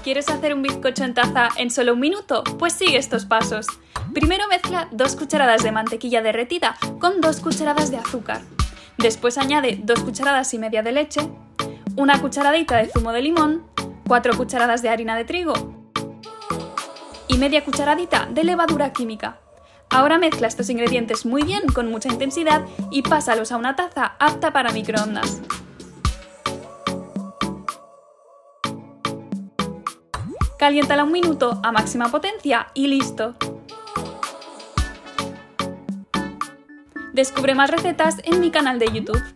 ¿Quieres hacer un bizcocho en taza en solo un minuto? Pues sigue estos pasos. Primero mezcla 2 cucharadas de mantequilla derretida con 2 cucharadas de azúcar. Después añade 2 cucharadas y media de leche, 1 cucharadita de zumo de limón, 4 cucharadas de harina de trigo y media cucharadita de levadura química. Ahora mezcla estos ingredientes muy bien con mucha intensidad y pásalos a una taza apta para microondas. Caliéntala un minuto a máxima potencia y listo. Descubre más recetas en mi canal de YouTube.